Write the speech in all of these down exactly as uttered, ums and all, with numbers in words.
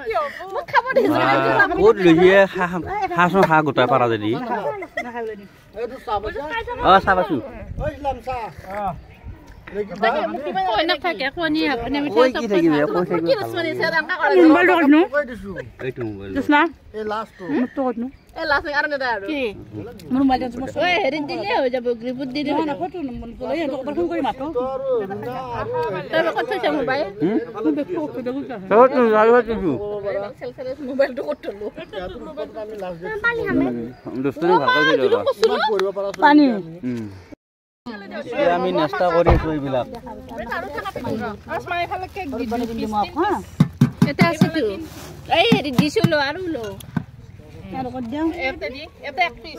মোক খাব দিছে ক'ত লৈয়ে হাঁহ হাঁহ গোটাই পাৰা যদি অ চাহ পাইছো কই না থাকে কোনি আপনি আমি কই কি থাকিব কই থাকিব কি রসমানি সে রাঙ্কা করে মোবাইল রাখনো এইটো মোবাইল দিছনা এই লাস্ট তো কইনো এ লাস্ট আর না দাও কি মোর মোবাইল জমা ওই হেরি দিলে হৈ যাব গ্রিপুত দি দিও না ফটো মন কই তো ফোন করি মাতো তবে কত আছে মোবাইল হুম দেখো দেখো তো তো যাইবা কিছু সেল সেল মোবাইল তো কটলো আমি লাস্ট পানি হামে দোস্তনে ভাল কৰি দিবা কৰিব পাৰা পানি হুম আমি নাস্তা কৰি আছো এইবিলাক এটা আছে তো এই হেৰি দিছিলো আৰু লো আৰু কত দিও এটা দি এটা এক পিস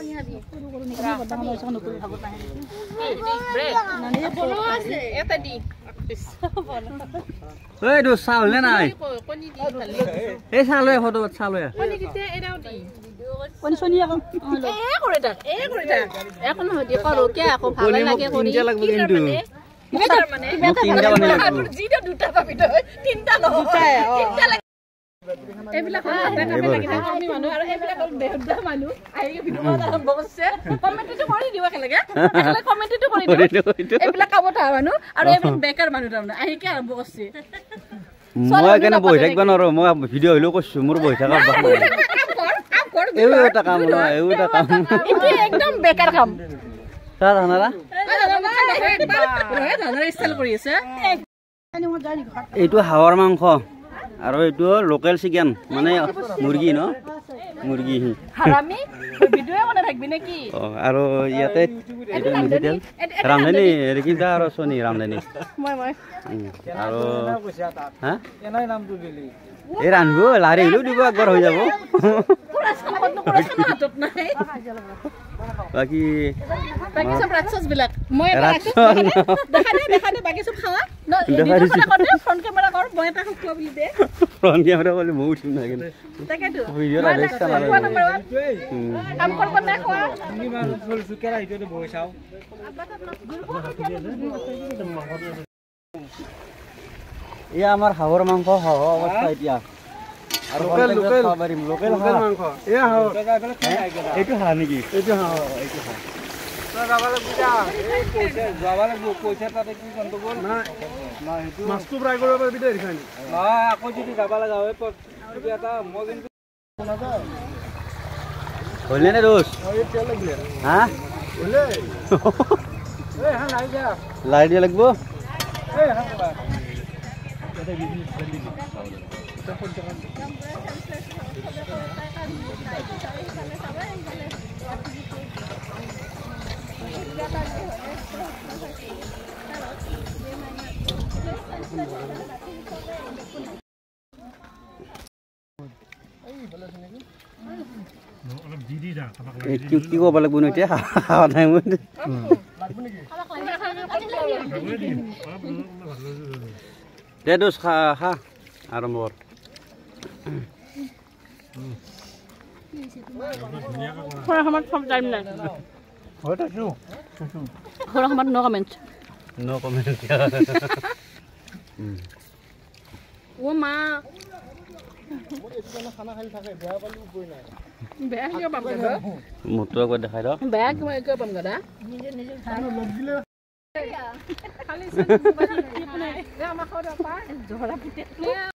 বলো আছে এটা দি এক পিস এই দো চাউল নে নাই কনি দি এই চাউল এ ফটো চাউল এ কনি দিতে এরাও দি কনি সনি এখন এ করে দাও এ করে দাও এখন হদি করো কে আকো ভালো লাগে করি তিনটা লাগবে কিন্তু বেটার মানে তিনটা বানাই লাগবে জিটা দুটা পাবি তো তিনটা ল তিনটা এবিলা কথা কামে লাগি না আমি মানুহ আৰু এবিলা কল বেহুদা মানুহ আহি ভিডিও আৰম্ভ কৰিছে কমেন্টটো কৰি দিবা লাগে এলা কমেন্টটো কৰি দিও এবিলা কামত মানুহ আৰু এবিলা বেকাৰ মানুহ তাৰমানে আহি কি আৰম্ভ কৰিছে মই কেনে বহি থাকিব নৰো মই ভিডিও হইলো কৈছো মোৰ বহি থাকা বাক নাই কাম কৰ এই এটা কাম না এই এটা কাম ইটো একদম বেকাৰ কাম তা জানালা ষ্টাইল কৰি আছে এইটো হাঁহৰ মাংস আৰু এইটো লোকেল চিকেন মানে মুৰ্গী ন মুৰ্গী হাৰামি ভিডিও বনাই থাকবি নেকি অ আৰু ইয়াতে এইটো মিঠেল ৰামধেনি ৰেকিটা আৰু সোনি ৰামধেনি মই মই আৰু হা এনাই নামটো দিলি এই ৰানব লাৰি হইলো দিব একবাৰ হৈ যাব পুৰা সম্পন্ন কৰাছ না হাতত নাই বাকি বাকি সব ৰাক্ষস বিলাক মই ৰাক্ষস দেখা দে দেখা দে বাকি সব খাওয়া ন ভিডিও কৰা ফ্ৰন্ট কেমেৰা কৰ মই এটা খুৱা বুলি দে ফ্ৰন্ট কেমেৰা বলি মই উঠিম না কিন্তু তাকেটো ভিডিও ৰাইছা না কাম কৰব না খোৱা আমি মান ফুল সুকেৰা ইটোতে বহি চাও ইয়া আমাৰ হাঁহৰ মাংস হহ অৱস্থা এতিয়া আৰু লোকেল লোকেল খাবাৰিম লোকেল মাংস এ হাও এইটো হাঁহ নেকি এইটো হাও এইটো হাঁহ যাবালে বুজা এই পইচা যাবালে পইচা তাতে কি গন্তব্য না না হেতু মাছটো ফ্ৰাই কৰিব পাৰিবি দে ৰিখানি না আকৌ যদি যাবালে যাও এটা মই কিন্তু শুনা যায় হলে নে দোষ এই তেল লাগিলে হা হলে এই হা লাই যা লাই দিয়া লাগবো এই হা বাবা এটা বিজনেস জলদি এটা কোন জায়গা কি কি ক'ব লাগিব ন এতিয়া খাৱা নাই মই দে দোষ খা খা আৰম্ভ কৰ খোৱা সময়ত সব টাইম নাই হয় তাকো খোৱা সময়ত নো কমেন্ট নো কমেন্ট ও মা খানা খাই থাকে বেয়া পালি উপায় নাই বেয়া কিয় পাম গদা মোটো একবাৰ দেখাই ৰ বেয়া কিয় পাম গদা নিজে নিজে খানা লগ দিলে খালি সব বাজি কি নাই আমাৰ খাওয়া পা জহৰা পুতে